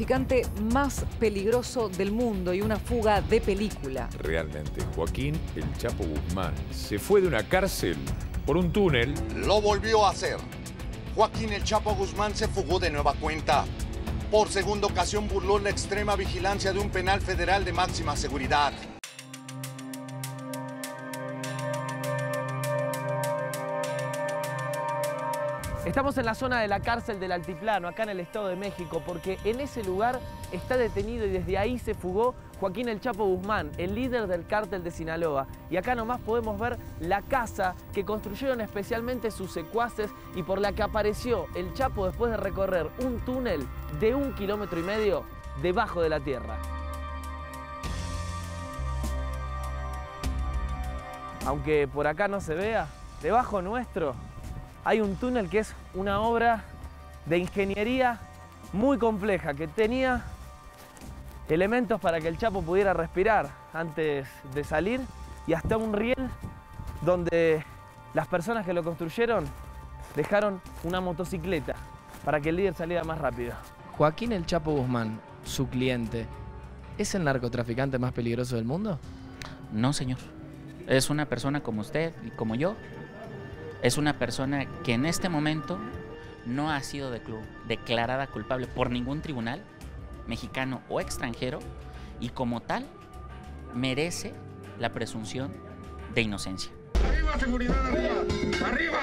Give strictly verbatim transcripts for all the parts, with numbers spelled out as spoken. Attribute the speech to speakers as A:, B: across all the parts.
A: narcotraficante más peligroso del mundo y una fuga de película.
B: Realmente, Joaquín El Chapo Guzmán se fue de una cárcel por un túnel.
C: Lo volvió a hacer. Joaquín El Chapo Guzmán se fugó de nueva cuenta. Por segunda ocasión burló la extrema vigilancia de un penal federal de máxima seguridad.
D: Estamos en la zona de la cárcel del Altiplano, acá en el Estado de México, porque en ese lugar está detenido y desde ahí se fugó Joaquín El Chapo Guzmán, el líder del cártel de Sinaloa. Y acá nomás podemos ver la casa que construyeron especialmente sus secuaces y por la que apareció El Chapo después de recorrer un túnel de un kilómetro y medio debajo de la tierra. Aunque por acá no se vea, debajo nuestro hay un túnel que es una obra de ingeniería muy compleja, que tenía elementos para que el Chapo pudiera respirar antes de salir y hasta un riel donde las personas que lo construyeron dejaron una motocicleta para que el líder saliera más rápido.
E: Joaquín El Chapo Guzmán, su cliente, ¿es el narcotraficante más peligroso del mundo?
F: No, señor. Es una persona como usted y como yo. Es una persona que en este momento no ha sido declarada culpable por ningún tribunal, mexicano o extranjero, y como tal merece la presunción de inocencia.
G: ¡Arriba, seguridad, arriba! ¡Arriba!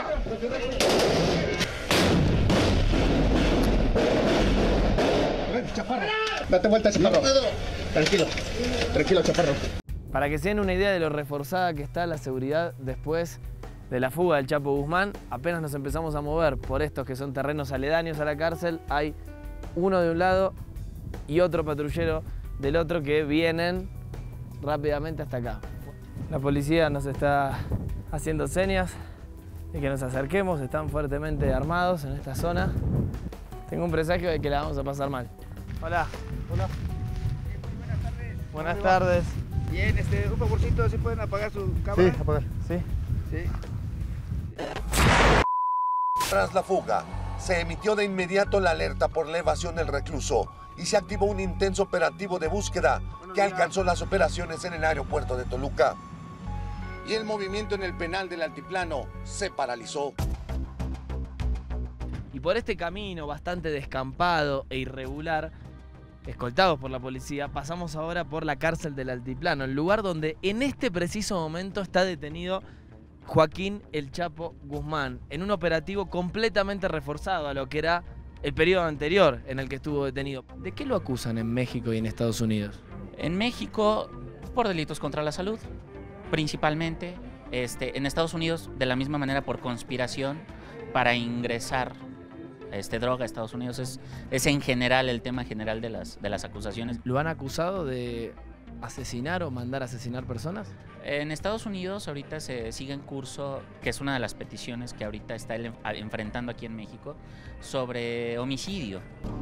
H: Chaparro, date vuelta, Chaparro. Tranquilo, tranquilo, Chaparro.
D: Para que se den una idea de lo reforzada que está la seguridad después de la fuga del Chapo Guzmán, apenas nos empezamos a mover por estos que son terrenos aledaños a la cárcel, hay uno de un lado y otro patrullero del otro que vienen rápidamente hasta acá. La policía nos está haciendo señas de que nos acerquemos, están fuertemente armados en esta zona. Tengo un presagio de que la vamos a pasar mal. Hola. Hola.
I: Buenas tardes.
D: Buenas tardes.
I: Bien, este, un favorcito, ¿si pueden apagar su cámara?
H: Sí, apagar.
D: Sí.
I: Sí.
C: Tras la fuga, se emitió de inmediato la alerta por la evasión del recluso y se activó un intenso operativo de búsqueda que alcanzó las operaciones en el aeropuerto de Toluca. Y el movimiento en el penal del Altiplano se paralizó.
D: Y por este camino bastante descampado e irregular, escoltados por la policía, pasamos ahora por la cárcel del Altiplano, el lugar donde en este preciso momento está detenido Joaquín El Chapo Guzmán, en un operativo completamente reforzado a lo que era el periodo anterior en el que estuvo detenido.
E: ¿De qué lo acusan en México y en Estados Unidos?
F: En México, por delitos contra la salud, principalmente. Este, en Estados Unidos, de la misma manera, por conspiración para ingresar este, droga a Estados Unidos. Es, es en general el tema general de las, de las acusaciones.
E: ¿Lo han acusado de asesinar o mandar a asesinar personas?
F: En Estados Unidos ahorita se sigue en curso, que es una de las peticiones que ahorita está él enfrentando aquí en México, sobre homicidio.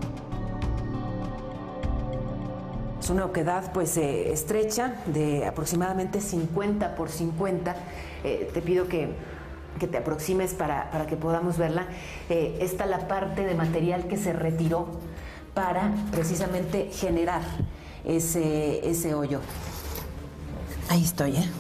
J: Es una oquedad pues eh, estrecha de aproximadamente cincuenta por cincuenta. Eh, te pido que, que te aproximes para, para que podamos verla. Eh, esta es la parte de material que se retiró para precisamente generar ese, ese hoyo. Ahí estoy, ¿eh?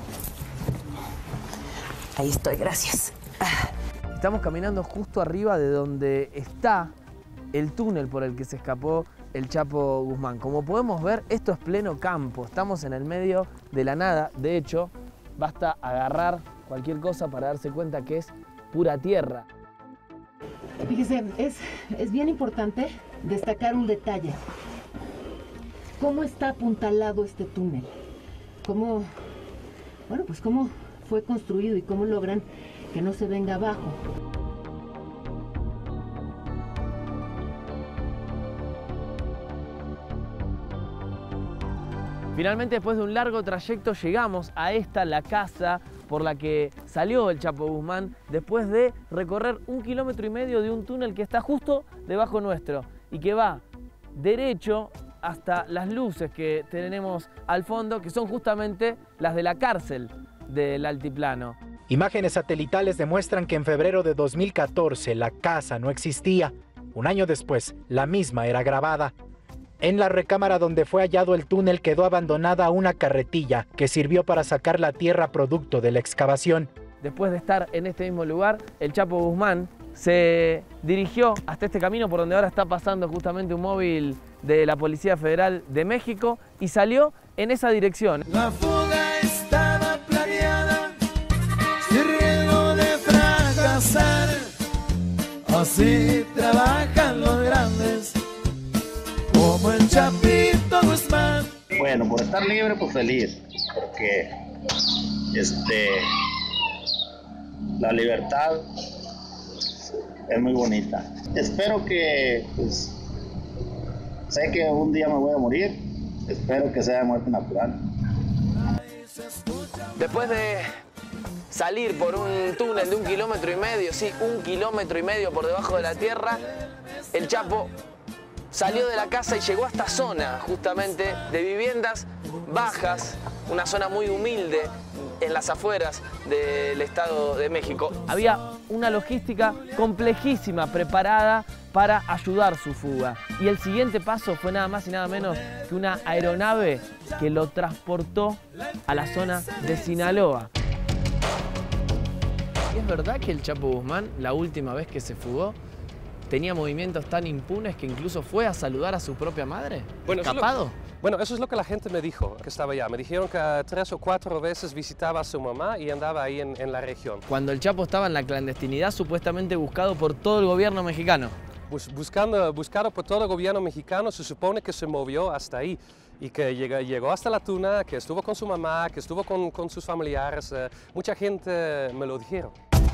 J: Ahí estoy, gracias.
D: Estamos caminando justo arriba de donde está el túnel por el que se escapó el Chapo Guzmán. Como podemos ver, esto es pleno campo. Estamos en el medio de la nada. De hecho, basta agarrar cualquier cosa para darse cuenta que es pura tierra.
J: Fíjese, es, es bien importante destacar un detalle. ¿Cómo está apuntalado este túnel? ¿Cómo, bueno, pues cómo fue construido y cómo logran que no se venga abajo?
D: Finalmente, después de un largo trayecto, llegamos a esta, la casa por la que salió el Chapo Guzmán, después de recorrer un kilómetro y medio de un túnel que está justo debajo nuestro y que va derecho hasta las luces que tenemos al fondo, que son justamente las de la cárcel del Altiplano.
K: Imágenes satelitales demuestran que en febrero de dos mil catorce la casa no existía. Un año después, la misma era grabada. En la recámara donde fue hallado el túnel quedó abandonada una carretilla que sirvió para sacar la tierra producto de la excavación.
D: Después de estar en este mismo lugar, el Chapo Guzmán se dirigió hasta este camino por donde ahora está pasando justamente un móvil de la Policía Federal de México y salió en esa dirección.
L: La fuga estaba planeada, sin riesgo de fracasar. Así trabajan los grandes, como el Chapito Guzmán.
H: Bueno, por estar libre, pues feliz, porque este, la libertad es muy bonita. Espero que, pues, sé que un día me voy a morir, espero que sea muerte natural.
D: Después de salir por un túnel de un kilómetro y medio, sí, un kilómetro y medio por debajo de la tierra, el Chapo salió de la casa y llegó a esta zona justamente de viviendas bajas, una zona muy humilde en las afueras del Estado de México. Había una logística complejísima preparada para ayudar su fuga. Y el siguiente paso fue nada más y nada menos que una aeronave que lo transportó a la zona de Sinaloa. ¿Y es verdad que el Chapo Guzmán, la última vez que se fugó, tenía movimientos tan impunes que incluso fue a saludar a su propia madre?
M: Bueno,
D: ¿Escapado?
M: Eso es lo, bueno, eso es lo que la gente me dijo, que estaba allá. Me dijeron que tres o cuatro veces visitaba a su mamá y andaba ahí en, en la región.
D: Cuando el Chapo estaba en la clandestinidad, supuestamente buscado por todo el gobierno mexicano.
M: Bus, buscando, buscado por todo el gobierno mexicano, se supone que se movió hasta ahí y que llegó, llegó hasta la Tuna, que estuvo con su mamá, que estuvo con, con sus familiares. Eh, mucha gente me lo dijeron.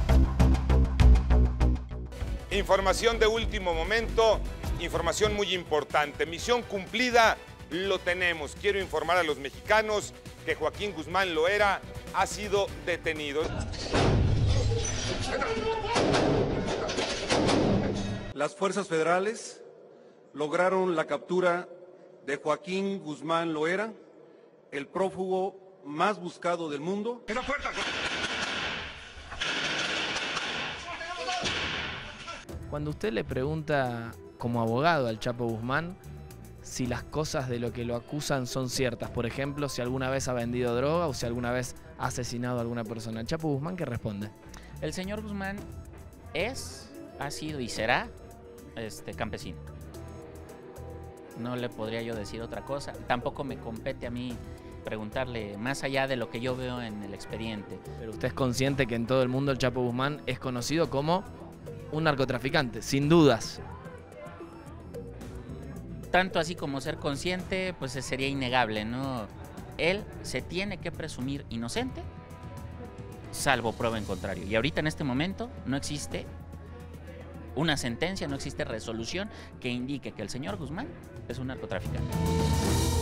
N: Información de último momento, información muy importante. Misión cumplida, lo tenemos. Quiero informar a los mexicanos que Joaquín Guzmán Loera ha sido detenido.
O: Las fuerzas federales lograron la captura de Joaquín Guzmán Loera, el prófugo más buscado del mundo.
E: Cuando usted le pregunta como abogado al Chapo Guzmán si las cosas de lo que lo acusan son ciertas, por ejemplo, si alguna vez ha vendido droga o si alguna vez ha asesinado a alguna persona, ¿el Chapo Guzmán qué responde?
F: El señor Guzmán es, ha sido y será este, campesino. No le podría yo decir otra cosa. Tampoco me compete a mí preguntarle más allá de lo que yo veo en el expediente.
E: Pero usted es consciente que en todo el mundo el Chapo Guzmán es conocido como un narcotraficante, sin dudas.
F: Tanto así como ser consciente, pues sería innegable, ¿no? Él se tiene que presumir inocente, salvo prueba en contrario. Y ahorita en este momento no existe una sentencia, no existe resolución que indique que el señor Guzmán es un narcotraficante.